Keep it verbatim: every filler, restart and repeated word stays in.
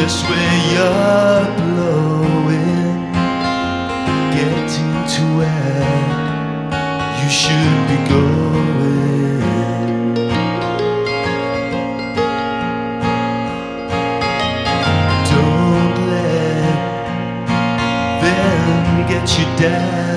just where you're blowing, getting to where you should be going. Don't let them get you down.